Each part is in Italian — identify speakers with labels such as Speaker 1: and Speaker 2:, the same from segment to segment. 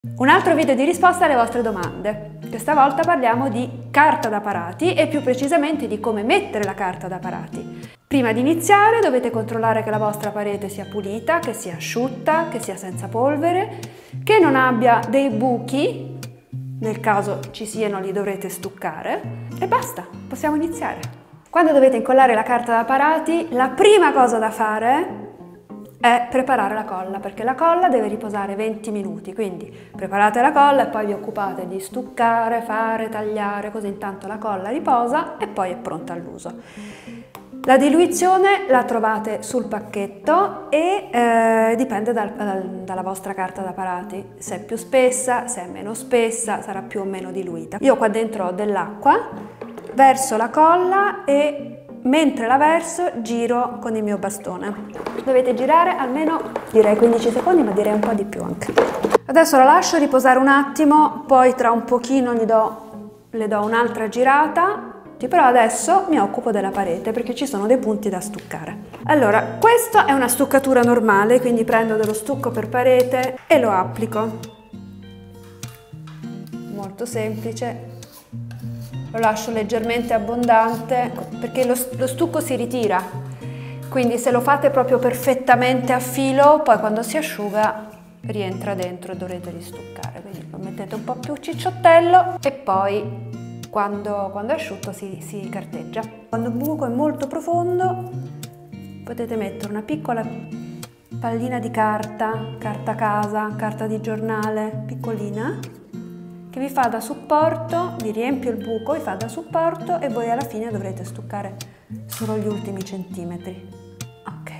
Speaker 1: Un altro video di risposta alle vostre domande. Questa volta parliamo di carta da parati e più precisamente di come mettere la carta da parati. Prima di iniziare dovete controllare che la vostra parete sia pulita, che sia asciutta, che sia senza polvere, che non abbia dei buchi, nel caso ci siano li dovrete stuccare e basta, possiamo iniziare. Quando dovete incollare la carta da parati, la prima cosa da fare è preparare la colla, perché la colla deve riposare 20 minuti, quindi preparate la colla e poi vi occupate di stuccare, fare, tagliare, così intanto la colla riposa e poi è pronta all'uso. La diluizione la trovate sul pacchetto e dipende dalla vostra carta da parati, se è più spessa, se è meno spessa, sarà più o meno diluita. Io qua dentro ho dell'acqua, verso la colla e mentre la verso giro con il mio bastone. Dovete girare almeno, direi 15 secondi, ma direi un po' di più anche. Adesso la lascio riposare un attimo, poi tra un pochino le do un'altra girata, però adesso mi occupo della parete perché ci sono dei punti da stuccare. Allora, questa è una stuccatura normale, quindi prendo dello stucco per parete e lo applico. Molto semplice. Lo lascio leggermente abbondante perché lo stucco si ritira, quindi se lo fate proprio perfettamente a filo, poi quando si asciuga rientra dentro e dovrete ristuccare, quindi lo mettete un po' più cicciottello e poi quando è asciutto si carteggia. Quando il buco è molto profondo potete mettere una piccola pallina di carta casa, carta di giornale piccolina, che vi fa da supporto, vi riempie il buco, vi fa da supporto e voi alla fine dovrete stuccare solo gli ultimi centimetri. Ok.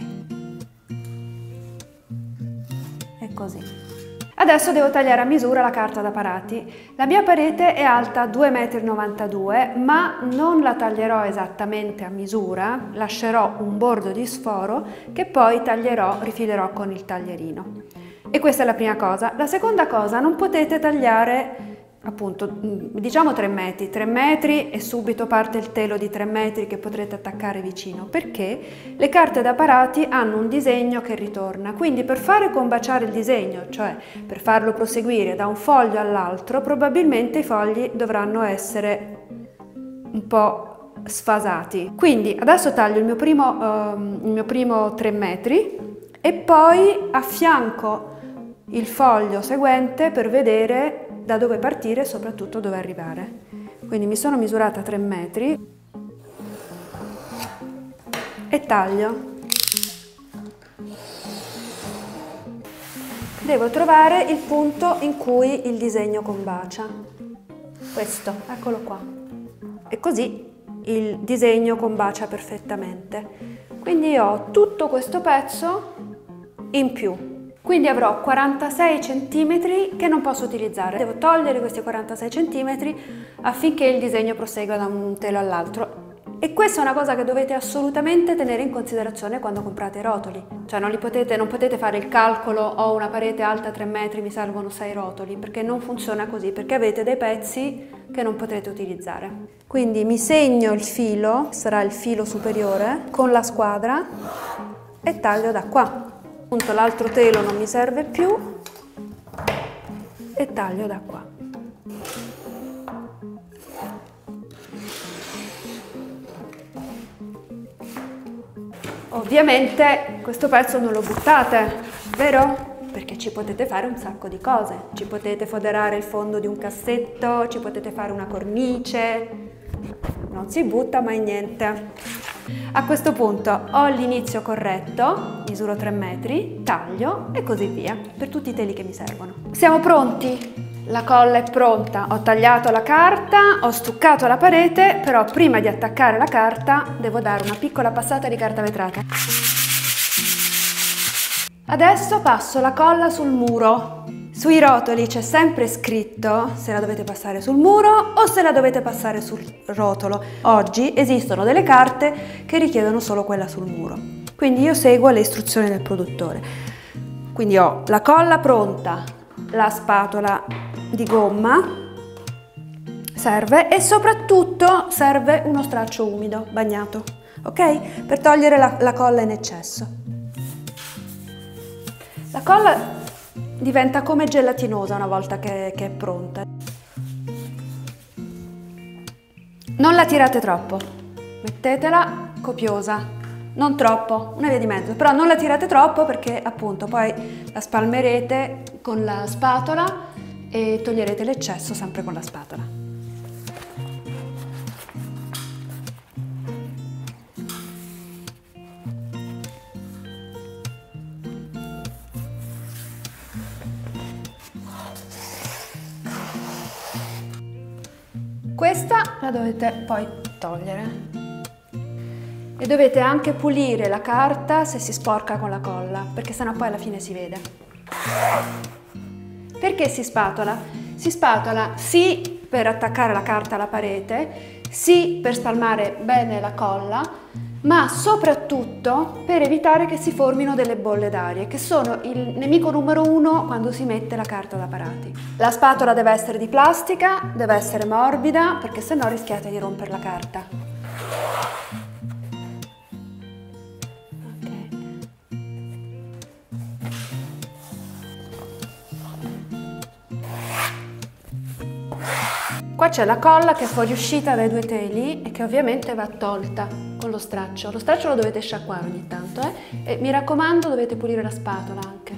Speaker 1: E così. Adesso devo tagliare a misura la carta da parati. La mia parete è alta 2,92 m, ma non la taglierò esattamente a misura, lascerò un bordo di sforo che poi rifilerò con il taglierino. E questa è la prima cosa. La seconda cosa, non potete tagliare appunto diciamo 3 metri, 3 metri e subito parte il telo di 3 metri che potrete attaccare vicino, perché le carte da parati hanno un disegno che ritorna, quindi per fare combaciare il disegno, cioè per farlo proseguire da un foglio all'altro, probabilmente i fogli dovranno essere un po' sfasati. Quindi adesso taglio il mio primo 3 metri e poi affianco il foglio seguente per vedere da dove partire e soprattutto dove arrivare. Quindi mi sono misurata 3 metri e taglio. Devo trovare il punto in cui il disegno combacia. Questo, eccolo qua. E così il disegno combacia perfettamente. Quindi ho tutto questo pezzo in più. Quindi avrò 46 cm che non posso utilizzare. Devo togliere questi 46 cm affinché il disegno prosegua da un telo all'altro. E questa è una cosa che dovete assolutamente tenere in considerazione quando comprate i rotoli. Cioè non potete fare il calcolo, ho una parete alta 3 metri, mi servono 6 rotoli, perché non funziona così, perché avete dei pezzi che non potrete utilizzare. Quindi mi segno il filo, sarà il filo superiore, con la squadra e taglio da qua. Appunto l'altro telo non mi serve più e taglio da qua. Ovviamente questo pezzo non lo buttate, vero? Perché ci potete fare un sacco di cose. Ci potete foderare il fondo di un cassetto, ci potete fare una cornice. Non si butta mai niente. A questo punto ho l'inizio corretto, misuro 3 metri, taglio e così via, per tutti i teli che mi servono. Siamo pronti? La colla è pronta, ho tagliato la carta, ho stuccato la parete, però prima di attaccare la carta devo dare una piccola passata di carta vetrata. Adesso passo la colla sul muro. Sui rotoli c'è sempre scritto se la dovete passare sul muro o se la dovete passare sul rotolo. Oggi esistono delle carte che richiedono solo quella sul muro. Quindi io seguo le istruzioni del produttore. Quindi ho la colla pronta, la spatola di gomma serve e soprattutto serve uno straccio umido, bagnato, ok? Per togliere la colla in eccesso. La colla diventa come gelatinosa una volta che è pronta. Non la tirate troppo, mettetela copiosa, non troppo, una via di mezzo, però non la tirate troppo perché appunto poi la spalmerete con la spatola e toglierete l'eccesso sempre con la spatola. Questa la dovete poi togliere e dovete anche pulire la carta se si sporca con la colla, perché sennò poi alla fine si vede. Perché si spatola? Si spatola sì per attaccare la carta alla parete, sì per spalmare bene la colla, ma soprattutto per evitare che si formino delle bolle d'aria, che sono il nemico numero uno quando si mette la carta da parati. La spatola deve essere di plastica, deve essere morbida, perché sennò rischiate di rompere la carta. Qua c'è la colla che è fuoriuscita dai due teli e che ovviamente va tolta con lo straccio. Lo straccio lo dovete sciacquare ogni tanto, e mi raccomando dovete pulire la spatola anche.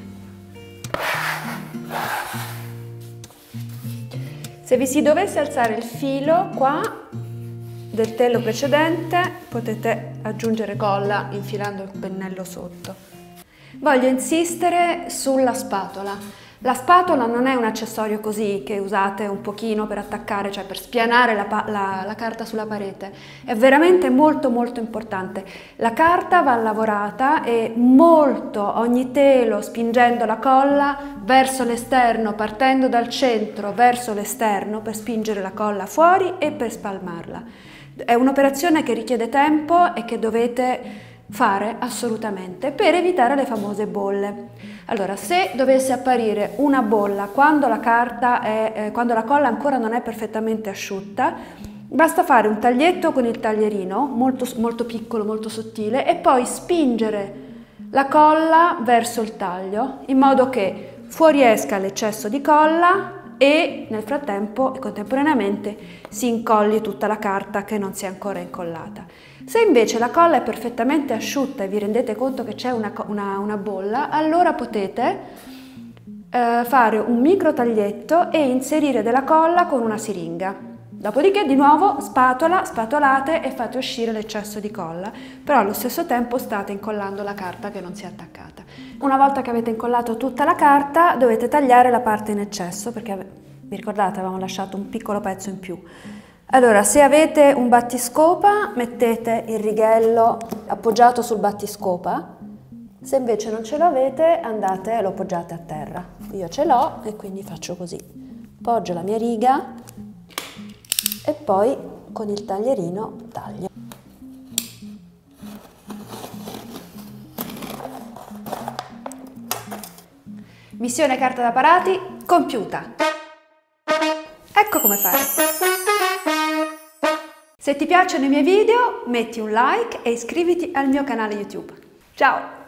Speaker 1: Se vi si dovesse alzare il filo qua del telo precedente, potete aggiungere colla infilando il pennello sotto. Voglio insistere sulla spatola. La spatola non è un accessorio così che usate un pochino per attaccare, cioè per spianare la carta sulla parete. È veramente molto molto importante. La carta va lavorata e molto, ogni telo spingendo la colla verso l'esterno, partendo dal centro verso l'esterno per spingere la colla fuori e per spalmarla. È un'operazione che richiede tempo e che dovete fare assolutamente per evitare le famose bolle. Allora, se dovesse apparire una bolla quando la colla ancora non è perfettamente asciutta, basta fare un taglietto con il taglierino, molto, molto piccolo, molto sottile, e poi spingere la colla verso il taglio, in modo che fuoriesca l'eccesso di colla e nel frattempo e contemporaneamente si incolli tutta la carta che non si è ancora incollata. Se invece la colla è perfettamente asciutta e vi rendete conto che c'è una bolla, allora potete fare un micro taglietto e inserire della colla con una siringa. Dopodiché di nuovo spatolate e fate uscire l'eccesso di colla, però allo stesso tempo state incollando la carta che non si è attaccata. Una volta che avete incollato tutta la carta dovete tagliare la parte in eccesso, perché vi ricordate avevamo lasciato un piccolo pezzo in più. Allora, se avete un battiscopa, mettete il righello appoggiato sul battiscopa. Se invece non ce l'avete, andate e lo appoggiate a terra. Io ce l'ho e quindi faccio così. Poggio la mia riga e poi con il taglierino taglio. Missione carta da parati compiuta. Ecco come fare. Se ti piacciono i miei video, metti un like e iscriviti al mio canale YouTube. Ciao!